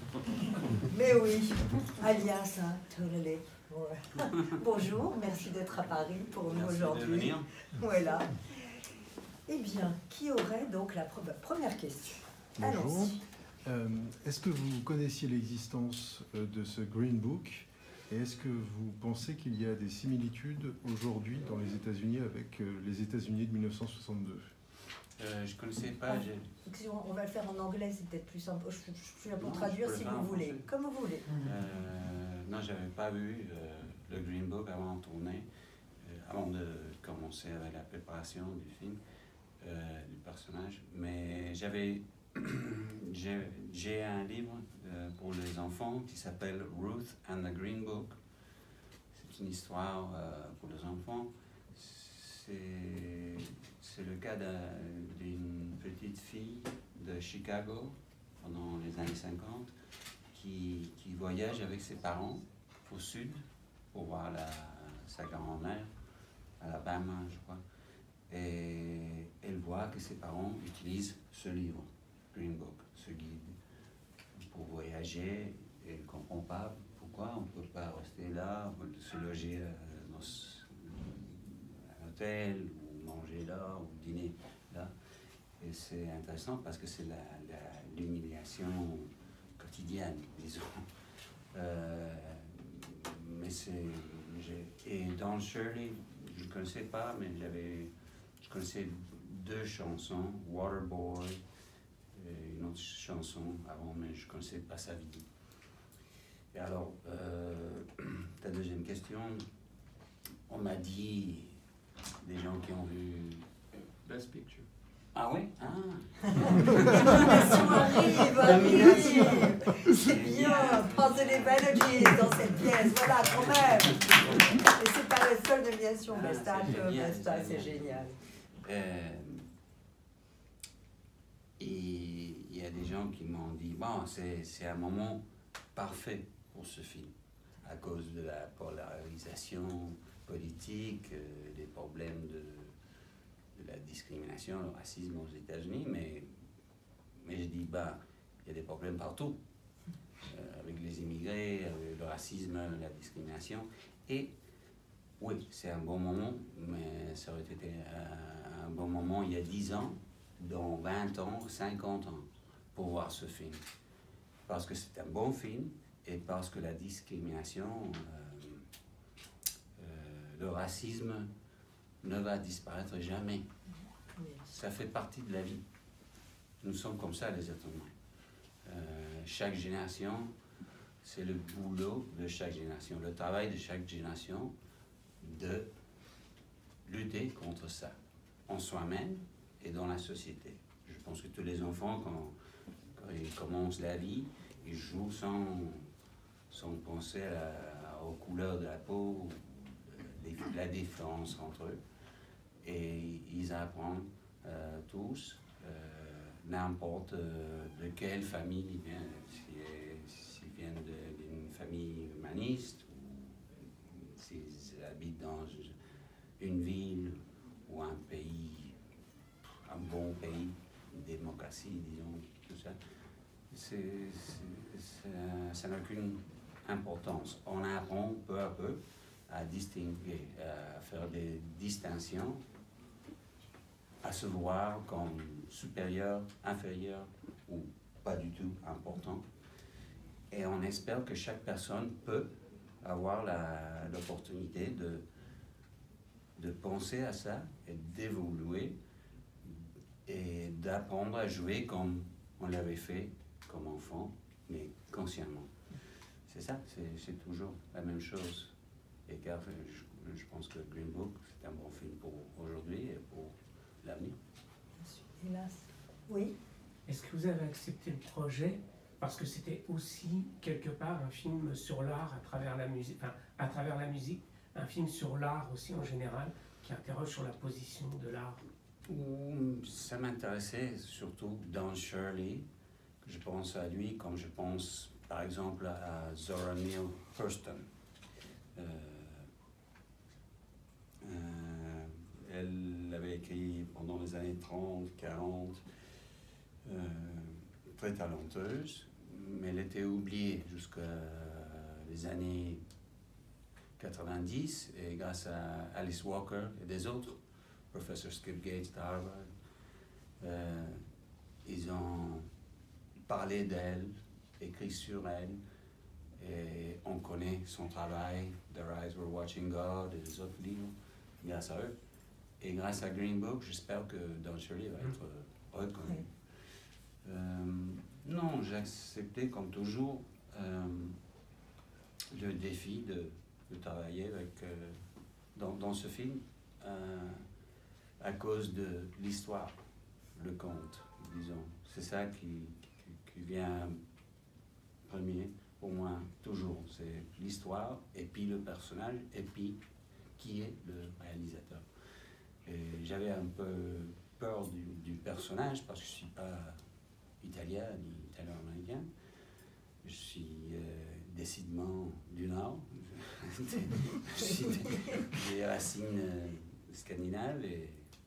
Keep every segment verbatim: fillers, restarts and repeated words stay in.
Mais oui, alias, hein, totally. Bonjour, merci d'être à Paris pour nous aujourd'hui. Voilà. Eh bien, qui aurait donc la première question? Bonjour. Euh, est-ce que vous connaissiez l'existence de ce Green Book et est-ce que vous pensez qu'il y a des similitudes aujourd'hui dans les États-Unis avec les États-Unis de mille neuf cent soixante-deux? Euh, je ne connaissais pas. Ah, excusez-moi, on va le faire en anglais, c'est peut-être plus simple. Je, je, je suis là pour non, traduire si vous voulez. Français. Comme vous voulez. Euh, non, je n'avais pas vu euh, le Green Book avant de tourner, euh, avant de commencer avec la préparation du film, euh, du personnage. Mais j'avais. J'ai un livre euh, pour les enfants qui s'appelle Ruth and the Green Book. C'est une histoire euh, pour les enfants. C'est le cas d'une petite fille de Chicago pendant les années cinquante qui, qui voyage avec ses parents au sud pour voir la, sa grand-mère, à Alabama, je crois. Et elle voit que ses parents utilisent ce livre, Green Book, ce guide, pour voyager. Et elle ne comprend pas pourquoi on ne peut pas rester là, se loger dans un hôtel, manger là, ou dîner là. Et c'est intéressant parce que c'est l'humiliation quotidienne, disons. Euh, mais c'est... Et dans Shirley, je ne connaissais pas, mais j'avais... Je connaissais deux chansons, Waterboy, et une autre chanson avant, mais je ne connaissais pas sa vie. Et alors, euh, ta deuxième question, on m'a dit... des gens qui ont vu Best Picture. Ah oui? Ah. L'animation arrive, arrive. C'est bien, Positive Energy dans cette pièce, voilà, quand même. Et c'est pas la seule nomination, ah, Best Actor, Best Actor, c'est génial. Euh, et il y a des gens qui m'ont dit, bon, c'est un moment parfait pour ce film, à cause de la polarisation politique, euh, des problèmes de, de la discrimination, le racisme aux États-Unis, mais, mais je dis, bah, il y a des problèmes partout, euh, avec les immigrés, avec le racisme, la discrimination. Et oui, c'est un bon moment, mais ça aurait été un, un bon moment il y a dix ans, dans vingt ans, cinquante ans, pour voir ce film. Parce que c'est un bon film et parce que la discrimination... Euh, le racisme ne va disparaître jamais. Ça fait partie de la vie. Nous sommes comme ça, les êtres humains. Euh, chaque génération, c'est le boulot de chaque génération, le travail de chaque génération de lutter contre ça, en soi-même et dans la société. Je pense que tous les enfants, quand, quand ils commencent la vie, ils jouent sans, sans penser à, aux couleurs de la peau, la différence entre eux, et ils apprennent euh, tous, euh, n'importe euh, de quelle famille ils viennent, s'ils si viennent d'une famille humaniste, ou s'ils habitent dans une ville ou un pays, un bon pays, une démocratie, disons, tout ça, c'est, c'est, ça n'a aucune importance. On apprend peu à peu à distinguer, à faire des distinctions, à se voir comme supérieur, inférieur ou pas du tout important. Et on espère que chaque personne peut avoir l'opportunité de, de penser à ça et d'évoluer et d'apprendre à jouer comme on l'avait fait comme enfant, mais consciemment. C'est ça, c'est toujours la même chose. Et car je, je pense que Green Book, c'est un bon film pour aujourd'hui et pour l'avenir. Hélas. Oui. Est-ce que vous avez accepté le projet parce que c'était aussi quelque part un film sur l'art à travers la musique, enfin, à travers la musique, un film sur l'art aussi en général, qui interroge sur la position de l'art? Ça m'intéressait surtout dans Shirley, que je pense à lui comme je pense par exemple à Zora Neale Hurston. Euh, euh, elle avait écrit pendant les années trente, quarante, euh, très talenteuse, mais elle était oubliée jusqu'à les années quatre-vingt-dix, et grâce à Alice Walker et des autres, professeur Skip Gates de Harvard, euh, ils ont parlé d'elle, écrit sur elle, et on connaît son travail, Their Eyes Were Watching God et les autres livres, grâce à eux. Et grâce à Green Book, j'espère que Don Shirley va être reconnu. Oui. Euh, non, j'ai accepté comme toujours euh, le défi de, de travailler avec, euh, dans, dans ce film euh, à cause de l'histoire, le conte, disons. C'est ça qui, qui, qui vient premier pour moi, toujours. C'est l'histoire, et puis le personnage, et puis qui est le réalisateur. Et j'avais un peu peur du, du personnage parce que je ne suis pas italien ni italo-américain. Je suis euh, décidément du Nord. J'ai des racines euh, scandinaves et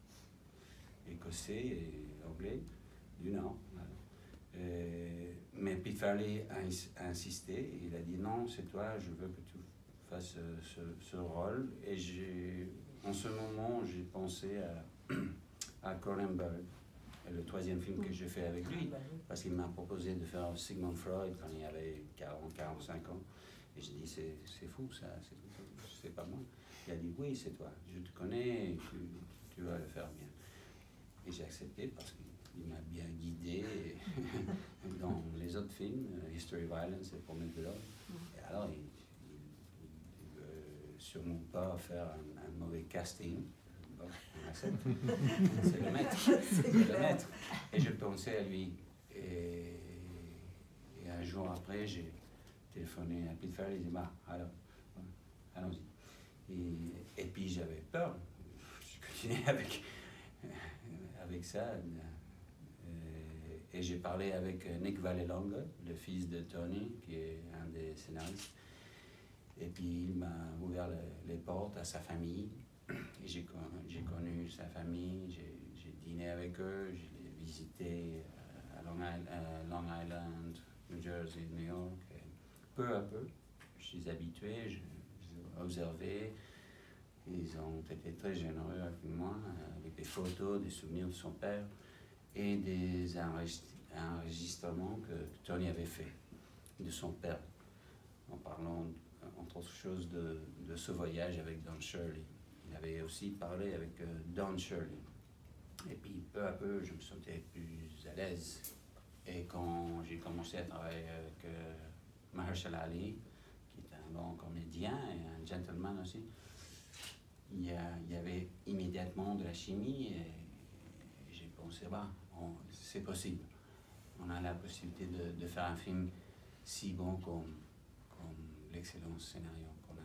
écossais et anglais du Nord. Voilà. Et, mais Pete Farley a, a insisté. Il a dit non, c'est toi, je veux que tu fasses ce, ce rôle. Et j'ai, en ce moment, j'ai pensé à, à Cronenberg, le troisième film que j'ai fait avec lui, parce qu'il m'a proposé de faire Sigmund Freud quand il avait quarante, quarante-cinq ans. Et j'ai dit, c'est, c'est fou ça, c'est, c'est pas moi. Il a dit, oui, c'est toi, je te connais, tu, tu vas le faire bien. Et j'ai accepté parce qu'il m'a bien guidé dans les autres films, History Violence et Promenade de l'Homme. Et alors, il ne veut sûrement pas faire un, un mauvais casting. Bon, on accepte. C'est le maître. C'est le maître. Et je pensais à lui. Et, et un jour après, j'ai téléphoné à Pete Farley et j'ai dit, bah, alors, allons-y. Et, et puis j'avais peur. Je continuais avec, avec ça. Et, et j'ai parlé avec Nick Vallelonga, le fils de Tony, qui est un des scénaristes. Et puis il m'a ouvert le, les portes à sa famille. Et j'ai, j'ai connu sa famille, j'ai, j'ai dîné avec eux, je l'ai visité à Long Island, à Long Island, New Jersey, New York. Et peu à peu, je suis habitué, je, j'ai observé. Ils ont été très généreux avec moi, avec des photos, des souvenirs de son père et des enregistrements que Tony avait fait de son père, en parlant, entre autres choses, de, de ce voyage avec Don Shirley. Il avait aussi parlé avec euh, Don Shirley. Et puis, peu à peu, je me sentais plus à l'aise. Et quand j'ai commencé à travailler avec euh, Mahershala Ali, qui est un bon comédien et un gentleman aussi, il y, a, il y avait immédiatement de la chimie et, et j'ai pensé, bah, on, c'est possible. On a la possibilité de, de faire un film si bon comme, comme l'excellent scénario qu'on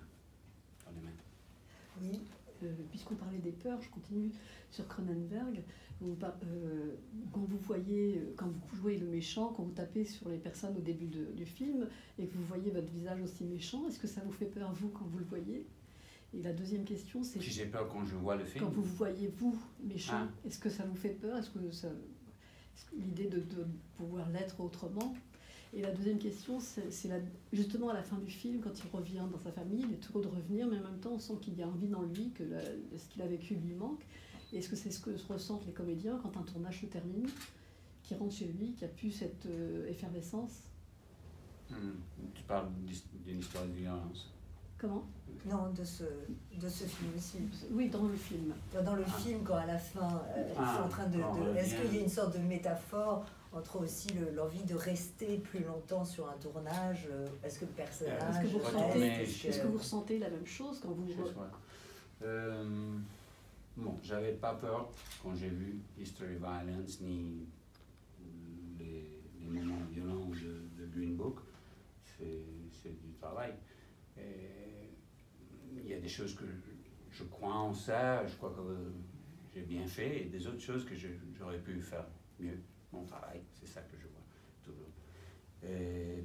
a dans les mains. Oui. Euh, puisqu'on parlait des peurs, je continue sur Cronenberg. Vous, euh, quand vous voyez, quand vous jouez le méchant, quand vous tapez sur les personnes au début de, du film et que vous voyez votre visage aussi méchant, est-ce que ça vous fait peur, vous, quand vous le voyez? Et la deuxième question, c'est... Si j'ai peur quand je vois le film. Quand vous voyez, vous, méchant, ah. est-ce que ça vous fait peur? Est-ce que ça... est-ce que l'idée de, de pouvoir l'être autrement? Et la deuxième question, c'est, c'est la, justement à la fin du film, quand il revient dans sa famille, il est heureux de revenir, mais en même temps, on sent qu'il y a envie dans lui, que la, ce qu'il a vécu lui manque. Et est-ce que c'est ce que ressentent les comédiens quand un tournage se termine, qui rentre chez lui, qui a pu cette euh, effervescence? Mmh. Tu parles d'une histoire de violence. Comment? Non, de ce, de ce film-ci. Oui, dans le film. Dans le ah. film, quand à la fin, euh, ah. ils sont en train de... Oh, de est-ce bien. qu'il y a une sorte de métaphore entre aussi le, l'envie de rester plus longtemps sur un tournage? euh, Est-ce que le personnage... Est-ce que vous reste, ressentez, est-ce que... est-ce que vous ressentez la même chose quand vous... Euh, bon, j'avais pas peur quand j'ai vu History Violence ni les, les moments violents de, de Green Book. C'est, c'est du travail. Et il y a des choses que je, je crois en ça, je crois que j'ai bien fait, et des autres choses que je, j'aurais pu faire mieux. Mon travail, c'est ça que je vois toujours. Et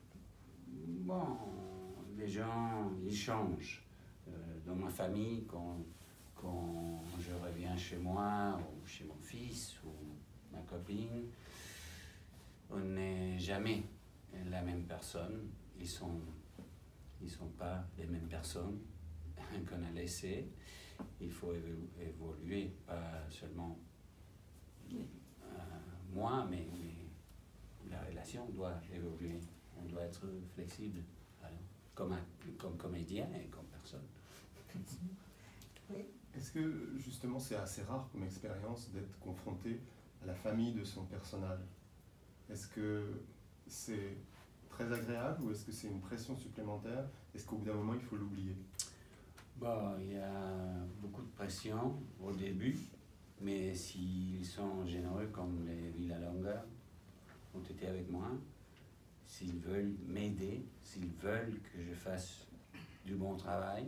bon, les gens, ils changent. Euh, dans ma famille, quand, quand je reviens chez moi, ou chez mon fils, ou ma copine, on n'est jamais la même personne. Ils sont, ils sont pas les mêmes personnes qu'on a laissées. Il faut évo- évoluer, pas seulement euh, moi, mais, mais la relation doit évoluer. On doit être flexible, alors, comme, un, comme comédien et comme personne. Oui. Est-ce que justement c'est assez rare comme expérience d'être confronté à la famille de son personnage? Est-ce que c'est très agréable ou est-ce que c'est une pression supplémentaire? Est-ce qu'au bout d'un moment il faut l'oublier? Bon, il y a beaucoup de pression au début, mais s'ils sont généreux comme les Villalonga ont été avec moi, s'ils veulent m'aider, s'ils veulent que je fasse du bon travail,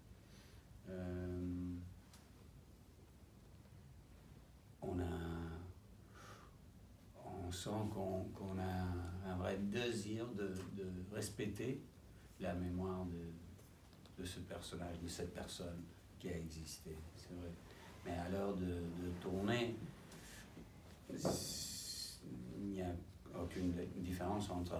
euh, on a, on sent qu'on qu'on a un vrai désir de, de respecter la mémoire de, de ce personnage, de cette personne qui a existé, c'est vrai. Mais à l'heure de, de tourner, il n'y a aucune différence entre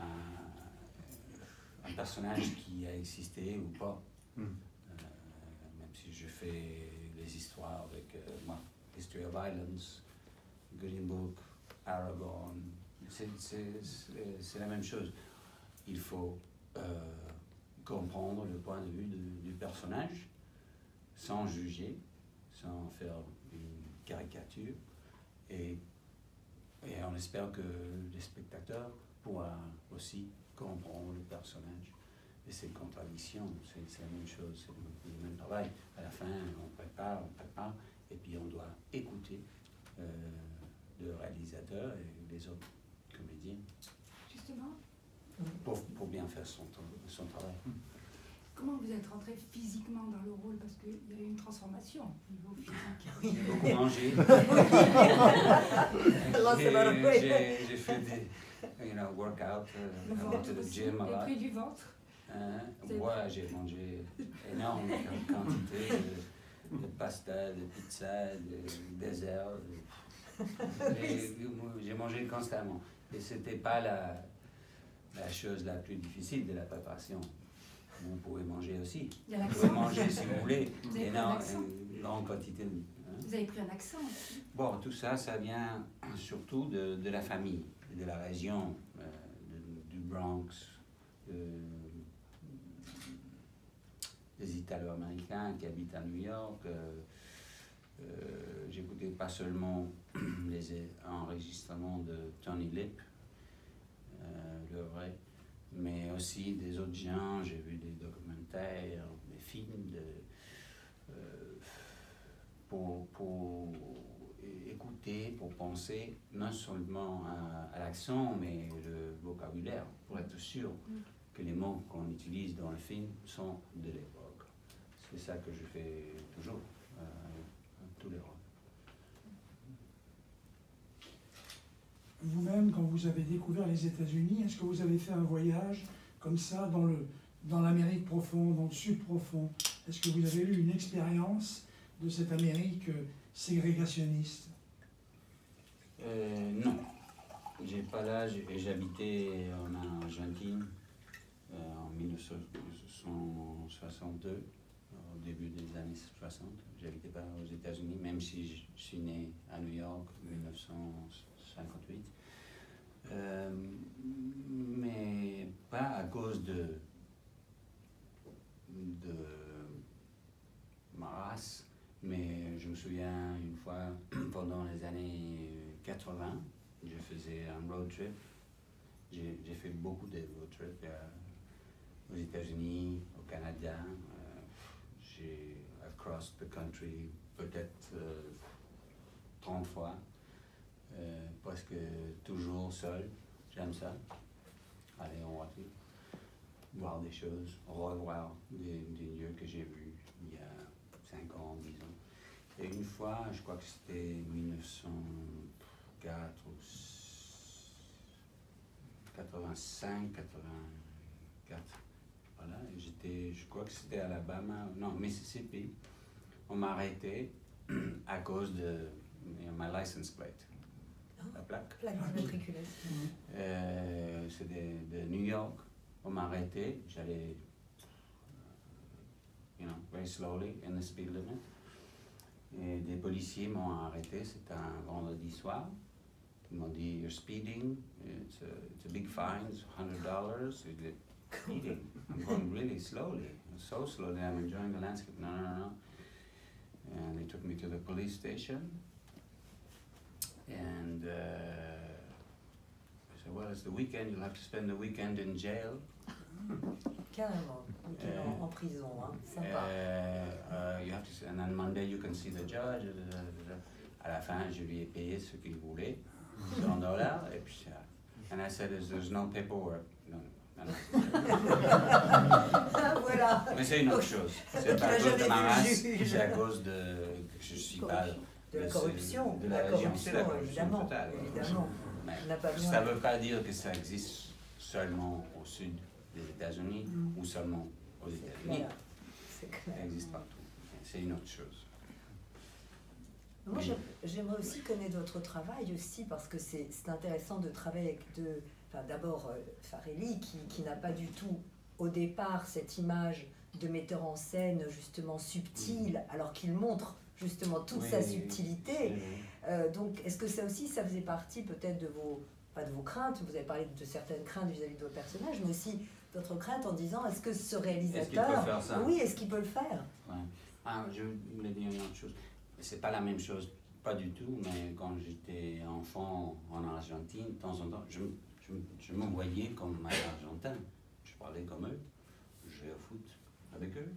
un, un personnage qui a existé ou pas. Mm. Euh, même si je fais les histoires avec euh, moi, History of Violence, Green Book, Aragorn, c'est, c'est, c'est, c'est la même chose. Il faut euh, comprendre le point de vue de, du personnage sans juger, sans faire une caricature, et, et on espère que les spectateurs pourront aussi comprendre le personnage. Et c'est une contradiction, c'est, c'est la même chose, c'est le, le même travail. À la fin, on prépare, on prépare, et puis on doit écouter euh, le réalisateur et les autres comédiens. Justement, Pour, pour bien faire son, son travail. comment vous êtes rentré physiquement dans le rôle? Parce qu'il y a eu une transformation au niveau physique. J'ai beaucoup mangé. Là, c'est malheureux. j'ai, j'ai, j'ai fait des you know, workout, Le uh, I went ventre to the aussi, gym a et lot. puis du ventre. Hein, C'est- ouais, j'ai mangé énorme quantité de, de pasta, de pizza, de dessert. De, et j'ai mangé constamment. Et c'était pas la, la chose la plus difficile de la préparation. Vous pouvez manger aussi. Il y a Vous pouvez l'accent. manger si vous voulez. Vous avez pris un Énorme, accent. une grande quantité. de- hein. Vous avez pris un accent aussi. Bon, tout ça, ça vient surtout de, de la famille, de la région, euh, de- du Bronx, de- des Italo-Américains qui habitent à New York. Euh, euh, J'écoutais pas seulement les enregistrements de Tony Lip, euh, le vrai, mais aussi des autres gens. J'ai vu des documentaires, des films de, euh, pour, pour écouter, pour penser non seulement à, à l'accent, mais le vocabulaire, pour être sûr que les mots qu'on utilise dans le film sont de l'époque. C'est ça que je fais toujours, euh, dans tous les rôles. Vous-même, quand vous avez découvert les États-Unis, est-ce que vous avez fait un voyage comme ça dans le dans l'Amérique profonde, dans le Sud profond? Est-ce que vous avez eu une expérience de cette Amérique euh, ségrégationniste? Euh, non, j'ai pas l'âge. J'habitais en Argentine euh, en mille neuf cent soixante-deux, au début des années soixante. J'habitais pas aux États-Unis, même si je suis né à New York en mille neuf cent cinquante-huit. Euh, mais pas à cause de, de ma race, mais je me souviens une fois, pendant les années quatre-vingts, je faisais un road trip. J'ai, j'ai fait beaucoup de road trips euh, aux États-Unis, au Canada. Euh, j'ai across the country peut-être euh, trente fois. Euh, presque toujours seul. J'aime ça. Aller en voiture, voir des choses, revoir des, des lieux que j'ai vus il y a cinq ans, dix ans. Et une fois, je crois que c'était mille neuf cent quatre ou quatre-vingt-cinq, quatre-vingt-quatre. Voilà, et j'étais, je crois que c'était Alabama, non, Mississippi. On m'a arrêté à cause de you know, my license plate. la plaque. Plaque d'immatriculation. Euh, c'est de, de New York. On m'a arrêté. J'allais, you know, very slowly in the speed limit. Et des policiers m'ont arrêté. C'était un vendredi soir. Ils m'ont dit, you're speeding. It's a, it's a big fine. It's one hundred dollars. Speeding. I'm going really slowly. So slowly. I'm enjoying the landscape. No, no, no, no. And they took me to the police station. And uh, I said, well, it's the weekend, you'll have to spend the weekend in jail. Carrément, week-end Euh, en, en prison, hein. Sympa. Uh, uh, you have to, and then Monday you can see the judge. Da, da, da, da. À la fin, je lui ai payé ce qu'il voulait, cent dollars, et puis ça. And I said, there's no paperwork. No, no, no. Voilà. Mais c'est une autre chose. C'est Tu pas à l'as cause de jamais ma vu race, juge. c'est à cause de que je suis pas. De la de ce- corruption, de la la région. C'est la corruption, corruption évidemment, totale. évidemment. Mais On n'a pas besoin. ça ne veut pas dire que ça existe seulement au sud des États-Unis Mm. ou seulement aux C'est États-Unis. clair. C'est clair. Ça existe partout. C'est une autre chose. Moi, j'aime- j'aimerais aussi connaître votre travail aussi, parce que c'est c'est intéressant de travailler avec deux... Enfin, d'abord, euh, Farelli, qui, qui n'a pas du tout, au départ, cette image de metteur en scène, justement, subtil, alors qu'il montre, justement, toute Oui, sa oui, subtilité. oui. Euh, donc, est-ce que ça aussi, ça faisait partie peut-être de vos... Pas de vos craintes, vous avez parlé de certaines craintes vis-à-vis de vos personnages, mais aussi d'autres craintes en disant, est-ce que ce réalisateur... Est-ce qu'il peut faire ça? Oui, est-ce qu'il peut le faire? Ouais. Ah, je voulais dire une autre chose. C'est pas la même chose, pas du tout, mais quand j'étais enfant en Argentine, de temps en temps, je, me- je, me- je me voyais comme un Argentin. Je parlais comme eux, je jouais au foot avec eux.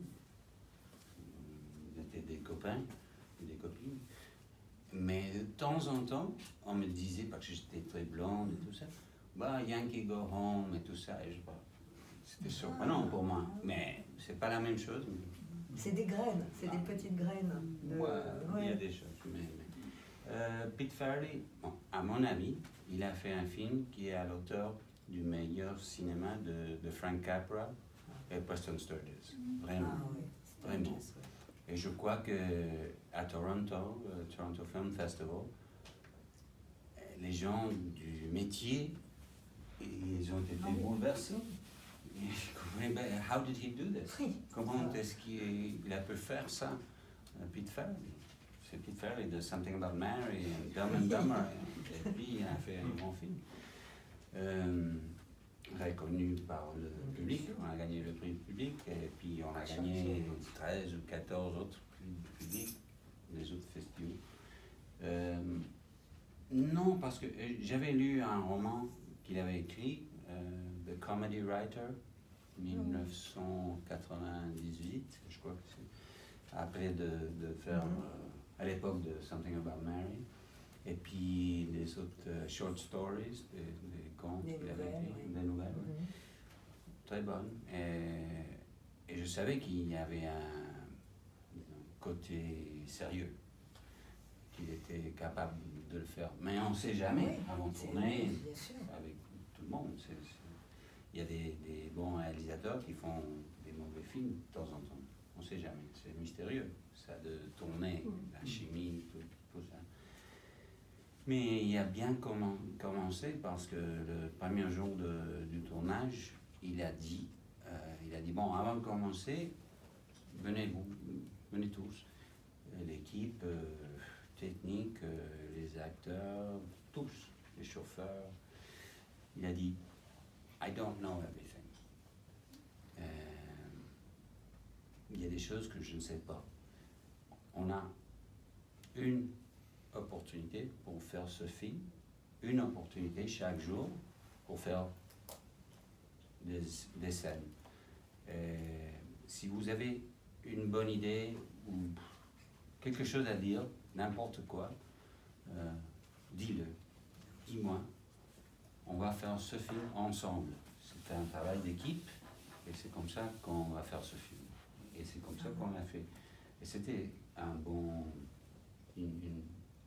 Ils étaient des copains et des copines. Mais de temps en temps, on me disait, parce que j'étais très blonde et tout ça, bah, Yankee go home et tout ça. Et je, bah, c'était surprenant pour moi, mais c'est pas la même chose. C'est des graines, c'est des petites graines. de- Ouais, il y a ouais. des choses. Mais, mais- Euh, Pete Farrelly, bon, à mon avis, il a fait un film qui est à l'auteur du meilleur cinéma de, de Frank Capra et Preston Sturges. Vraiment. Ah oui, c'est Vraiment. intense, ouais. Et je crois que à Toronto, euh, Toronto Film Festival, euh, les gens du métier, ils ont été Ah oui. bouleversés. Et je comprenais pas, how did he do this? Oui. Comment est-ce qu'il il a pu faire ça, euh, Pete Farrelly? C'est Pete Farrelly de Something About Mary, et Dumb and Dumber, et puis il a fait un bon film. Euh, reconnu par le public, on a gagné le prix public, et puis on a gagné treize ou quatorze autres prix publics, les autres festivals. Euh, non, parce que euh, j'avais lu un roman qu'il avait écrit, euh, The Comedy Writer, dix-neuf cent quatre-vingt-dix-huit, je crois que c'est après de, de faire, euh, à l'époque de Something About Mary, et puis des autres euh, short stories, des, des contes Des qu'il avait nouvelles, écrits, oui. des nouvelles, Mhm. très bonnes. Et, et je savais qu'il y avait un, disons, côté sérieux, qu'il était capable de le faire. Mais on ne sait jamais, Oui, avant de c'est- tourner, bien sûr. avec tout le monde. c'est- c'est- Il y a des, des bons réalisateurs qui font des mauvais films de temps en temps. On ne sait jamais. C'est mystérieux, ça de tourner, la chimie, tout, tout ça. Mais il a bien commen- commencé parce que le premier jour de- du tournage, il a dit, euh, il a dit bon, avant de commencer, venez vous, venez tous, Euh, l'équipe euh, technique, euh, les acteurs, tous, les chauffeurs. Il a dit, I don't know everything. Euh, il y a des choses que je ne sais pas. On a une opportunité pour faire ce film, une opportunité chaque jour pour faire des, des scènes. Euh, si vous avez une bonne idée ou quelque chose à dire, n'importe quoi, euh, dis-le, dis-moi. On va faire ce film ensemble. C'est un travail d'équipe et c'est comme ça qu'on va faire ce film. Et c'est comme ça qu'on l'a fait. Et c'était un bon, une, une,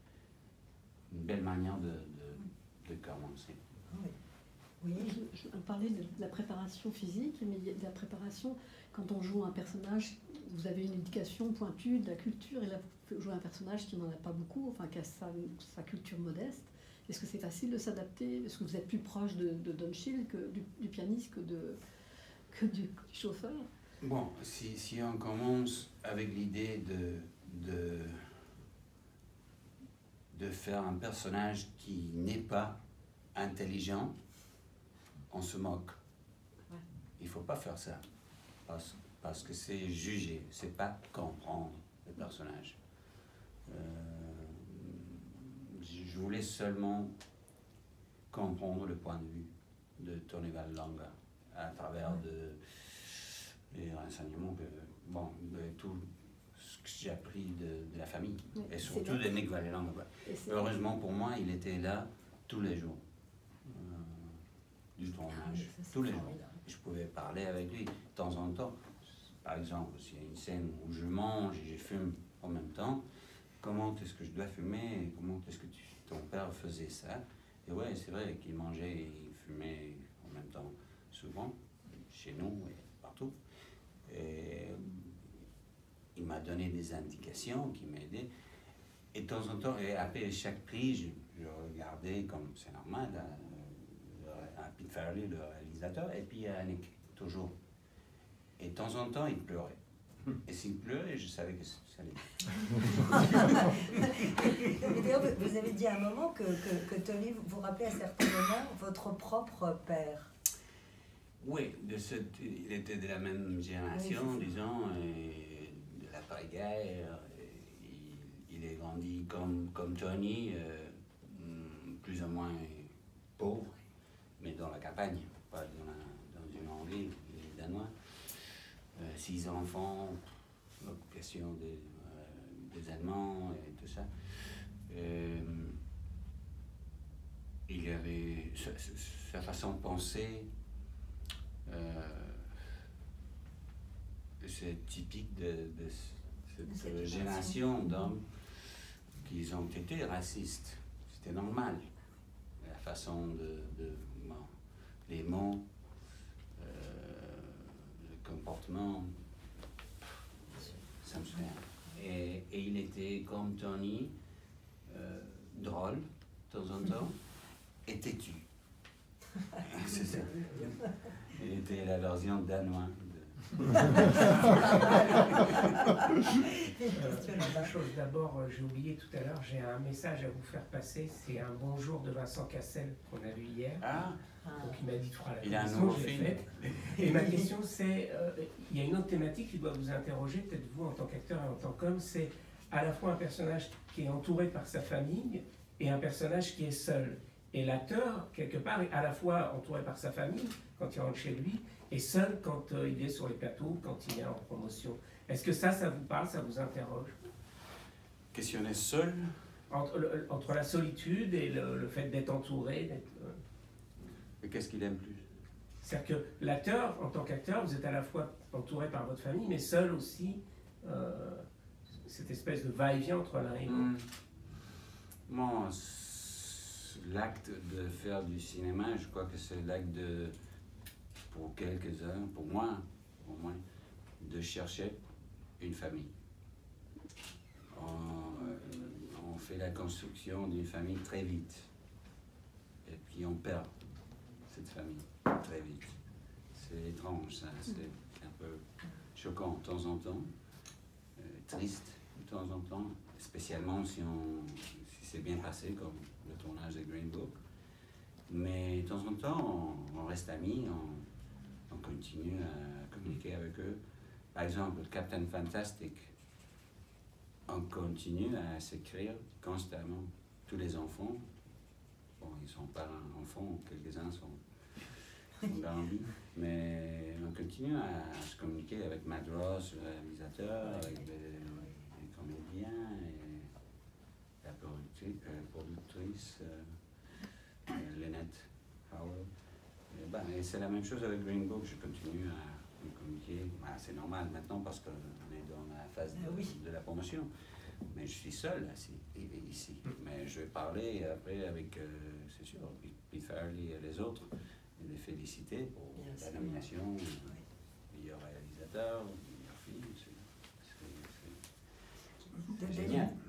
une belle manière de, de, de commencer. Oui. Oui. Je, je parlais de la préparation physique, mais il y a de la préparation quand on joue un personnage. Vous avez une éducation pointue de la culture, et là vous jouez un personnage qui n'en a pas beaucoup, enfin qui a sa, sa culture modeste. Est-ce que c'est facile de s'adapter? Est-ce que vous êtes plus proche de, de Don Chill que du, du pianiste que, de, que du, du chauffeur? Bon, si, si on commence avec l'idée de, de, de faire un personnage qui n'est pas intelligent, on se moque. Ouais. Il ne faut pas faire ça, parce, parce que c'est juger, c'est pas comprendre le personnage. Euh, je voulais seulement comprendre le point de vue de Tony Vallelonga à travers de, les renseignements, que, bon, de tout ce que j'ai appris de, de la famille, Oui, et c'est surtout vrai. de Nick Vallelonga. Et c'est- Heureusement pour moi, il était là tous les jours euh, du Ah, tournage, mais ça, c'est tous les jours. formidable. Je pouvais parler avec lui de temps en temps. Par exemple, s'il y a une scène où je mange et je fume en même temps, comment est-ce que je dois fumer et comment est-ce que tu, ton père faisait ça? Et ouais, c'est vrai qu'il mangeait et il fumait en même temps souvent, chez nous et partout. Et il m'a donné des indications qui m'aidaient. Et de temps en temps, et après chaque prix, je, je regardais comme c'est normal, à, à Pete Farrelly, le réalisateur, et puis à Nick, toujours. Et de temps en temps, il pleurait. Et s'il pleurait, je savais que ça allait. Mais d'ailleurs, vous- vous avez dit à un moment que, que, que Tony vous vous rappelait à certains moments votre propre père. Oui, de cette, il était de la même génération, Oui, c'est ça. disons, et de l'après-guerre. et Il, il est grandi comme, comme Tony, euh, mm, plus ou moins pauvre, mais dans la campagne, pas dans, la, dans une grande ville, il est danois. Euh, six enfants, euh, question des, euh, des Allemands et tout ça. Euh, il y avait sa, sa façon de penser. Euh, c'est typique de, de cette, De cette génération d'hommes qui ont été racistes. C'était normal. La façon de, de bon, les mots, euh, le comportement, ça me souvient. Et, et il était comme Tony, euh, drôle de temps en temps, et têtu. C'est ça. Il était la version danois. De... Une chose, d'abord, euh, j'ai oublié tout à l'heure, j'ai un message à vous faire passer. C'est un bonjour de Vincent Cassel qu'on a vu hier. Ah, Donc il m'a dit de faire la il a un commission, nouveau je l'ai film. faite. Et ma question c'est, euh, il y a une autre thématique qui doit vous interroger, peut-être vous en tant qu'acteur et en tant qu'homme, c'est à la fois un personnage qui est entouré par sa famille et un personnage qui est seul. Et l'acteur, quelque part, est à la fois entouré par sa famille quand il rentre chez lui et seul quand euh, il est sur les plateaux, quand il est en promotion. Est-ce que ça, ça vous parle, ça vous interroge? Questionner seul. Entre, le- entre la solitude et le, le fait d'être entouré, d'être... euh, Et qu'est-ce qu'il aime plus? C'est-à-dire que l'acteur, en tant qu'acteur, vous êtes à la fois entouré par votre famille, mais seul aussi, euh, cette espèce de va-et-vient entre l'un et l'autre. Hmm. Bon, l'acte de faire du cinéma, je crois que c'est l'acte de, pour quelques-uns, pour moi au moins, de chercher une famille. On, on fait la construction d'une famille très vite. Et puis on perd cette famille très vite. C'est étrange, ça. C'est un peu choquant de temps en temps, euh, triste de temps en temps, spécialement si, on, si c'est bien passé, comme le tournage de Green Book. Mais de temps en temps, on, on reste amis, on, on continue à communiquer avec eux. Par exemple, Captain Fantastic, on continue à s'écrire constamment. Tous les enfants, bon, ils ne sont pas enfants, quelques-uns sont, sont grandis, mais on continue à se communiquer avec Matt Ross, le réalisateur, avec les, les comédiens et la productrice, euh, productrice euh, euh, Lynette Howell. Et ben, et c'est la même chose avec Green Book, je continue à communiquer. Ben, c'est normal maintenant parce qu'on est dans la phase de, Ah oui. de la promotion. Mais je suis seul ici. ici. Mais je vais parler après avec, euh, c'est sûr, Pete Farrelly et les autres, et les féliciter pour Bien la sûr. nomination, euh, meilleur réalisateur, meilleur film. C'est- c'est- c'est De- de- génial.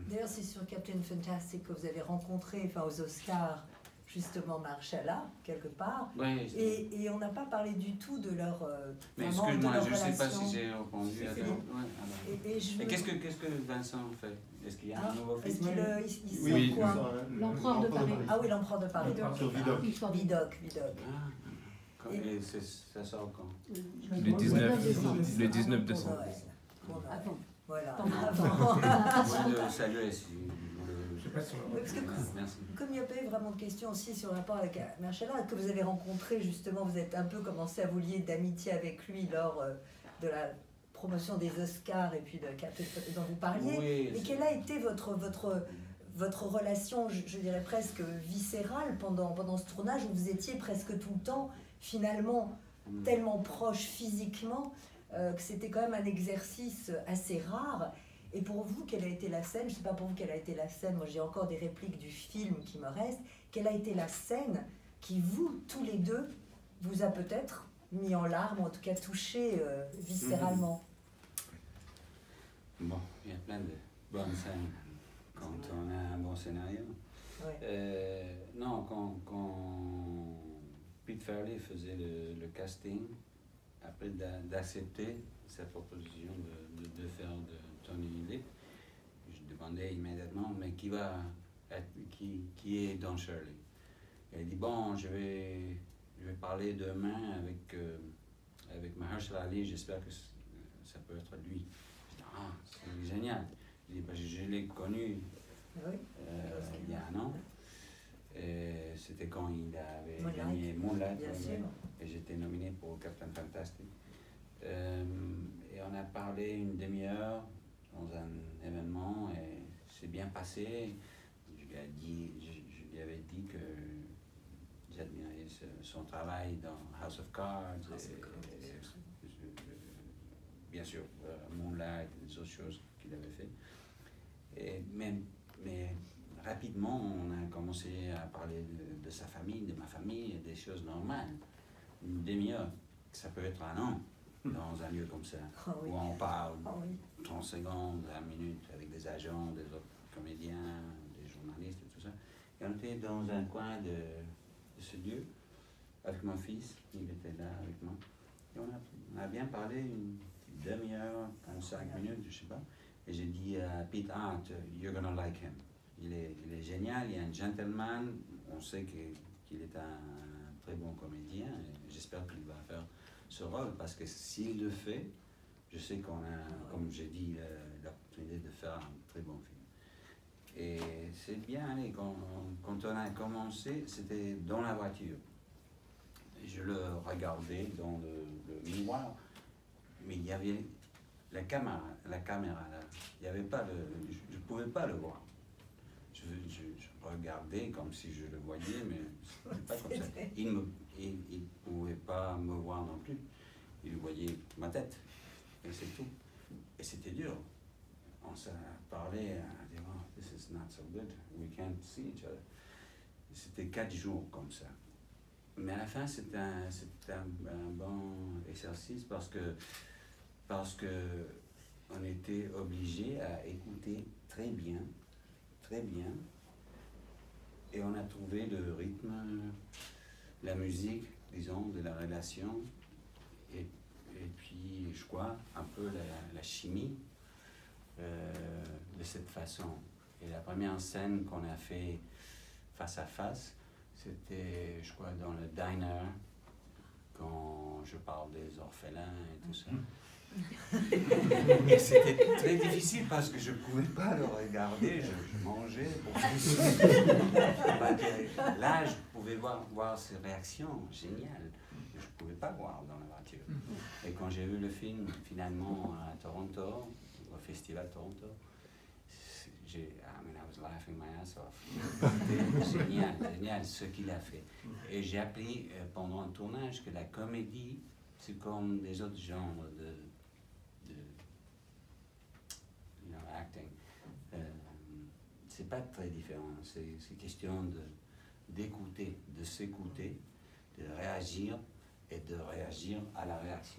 D'ailleurs, c'est sur Captain Fantastic que vous avez rencontré, enfin aux Oscars, justement Mahershala, quelque part. Oui, c'est- Et, et on n'a pas parlé du tout de leur euh, mais vraiment de excuse-moi, leur je ne sais pas relation. si j'ai répondu à C'est ta- bon. ouais, alors. Et, et je Et veux- qu'est-ce que, qu'est-ce que Vincent fait? Est-ce qu'il y a Ah, un nouveau est-ce film? qu'il euh, il, il Oui, sort quoi Sur, euh, le- L'Empereur de Paris. Ah oui, l'Empereur de Paris. L'Empereur Sur Vidocq. L'histoire du Vidocq, Vidocq. Ah, quand- et c'est- ça sort quand? Le dix-neuf, le dix-neuf décembre. Pour Noël. Pour Noël. Avant. Voilà. Pendant- Avant. Moi, de saluer si vous Je sais pas si on Oui, parce que Merci. comme il n'y a pas eu vraiment de questions aussi sur le rapport avec Mahershala, que vous avez rencontré justement, vous êtes un peu commencé à vous lier d'amitié avec lui lors euh, de la promotion des Oscars et puis de Captain dont vous parliez. Oui, Et c'est- quelle a été votre, votre, votre relation, je, je dirais presque viscérale pendant, pendant ce tournage où vous étiez presque tout le temps finalement Mm. tellement proche physiquement euh, que c'était quand même un exercice assez rare. Et pour vous, quelle a été la scène? Je ne sais pas pour vous quelle a été la scène, moi j'ai encore des répliques du film qui me restent. Quelle a été la scène qui, vous, tous les deux, vous a peut-être mis en larmes, ou en tout cas touché euh, viscéralement? Bon, il y a plein de bonnes scènes quand on a un bon scénario. Ouais. Euh, non, quand, quand Pete Farley faisait le, le casting, après d'a- d'accepter sa proposition de, de, de faire de Tony Lip, je demandais immédiatement, mais qui va être, qui, qui est Don Shirley? Elle a dit, bon, je vais, je vais parler demain avec, euh, avec Mahershala Ali, j'espère que c- ça peut être lui. Je dis, ah, c'est génial. Je dis, ben, je, je l'ai connu Oui. euh, il y a un an. Et c'était quand il avait Moonlight. gagné Moonlight, Bien ouais, sûr. et j'étais nominé pour Captain Fantastic. Euh, et on a parlé une demi-heure dans un événement et c'est bien passé. Je lui, ai dit, je, je lui avais dit que j'admirais ce- son travail dans House of Cards, House et- of Cards, et- et- et- bien sûr, euh, Moonlight et des autres choses qu'il avait fait. Et même, mais rapidement, on a commencé à parler de, de sa famille, de ma famille, des choses normales. Une demi-heure, ça peut être un an dans un lieu comme ça, Ah oui. où on parle Ah oui. trente secondes, vingt minutes avec des agents, des autres comédiens, des journalistes et tout ça. Et on était dans un coin de, de ce lieu avec mon fils, il était là avec moi. Et on a, on a bien parlé une petite demi-heure, cinq minutes, je sais pas. Et j'ai dit à Pete, ah, tu- you're gonna like him. Il est, il est génial, il est un gentleman, on sait que- qu'il est un très bon comédien et j'espère qu'il va faire ce rôle parce que s'il le fait, je sais qu'on a, comme j'ai dit, euh, l'opportunité de faire un très bon film. Et c'est bien allé, quand, quand on a commencé, c'était dans la voiture. Je le regardais dans le, le miroir, mais il y avait la caméra, la caméra là, il n'y avait pas le, je ne pouvais pas le voir. Je, je, je regardais comme si je le voyais, mais c'était pas comme ça. Il ne il, il pouvait pas me voir non plus. Il voyait ma tête, et c'est tout. Et c'était dur. On s'est parlé, à dire, oh, this is not so good, we can't see each other. C'était quatre jours comme ça. Mais à la fin, c'était un, c'était un, un bon exercice parce que, parce que on était obligé à écouter très bien, très bien, et on a trouvé le rythme, la musique, disons, de la relation, et, et puis, je crois, un peu la, la chimie euh, de cette façon. Et la première scène qu'on a fait face à face, c'était, je crois, dans le diner, quand je parle des orphelins et tout ça. Et c'était très difficile parce que je ne pouvais pas le regarder, je, je mangeais pour là, je pouvais voir, voir ses réactions géniales. Je ne pouvais pas voir dans la voiture. Et quand j'ai vu le film, finalement, à Toronto, au Festival Toronto, j'ai, I mean, I was laughing my ass off. C'était génial, génial ce qu'il a fait. Et j'ai appris euh, pendant un tournage que la comédie, c'est comme des autres genres de, de you know, acting. Euh, c'est pas très différent. C'est, c'est question de, d'écouter, de s'écouter, de réagir et de réagir à la réaction.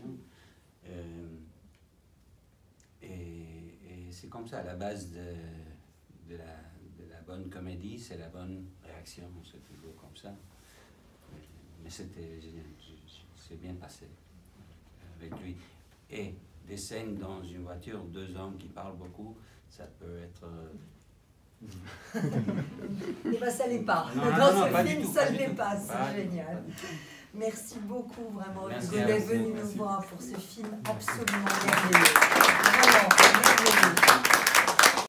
Euh, et, et c'est comme ça, à la base de, de, la, de la bonne comédie, c'est la bonne réaction, c'est toujours comme ça. Mais c'était génial, c'est bien passé avec lui. Et des scènes dans une voiture, deux hommes qui parlent beaucoup, ça peut être... Euh... Et bien ça l'est pas. Non, dans non, ce non, pas film, du tout, ça pas ne du l'est tout. pas, c'est Pas du tout, génial. pas du tout. Merci beaucoup vraiment Merci Hugo à d'être vous. venu nous Merci. voir pour ce film absolument merveilleux. Vraiment merveilleux.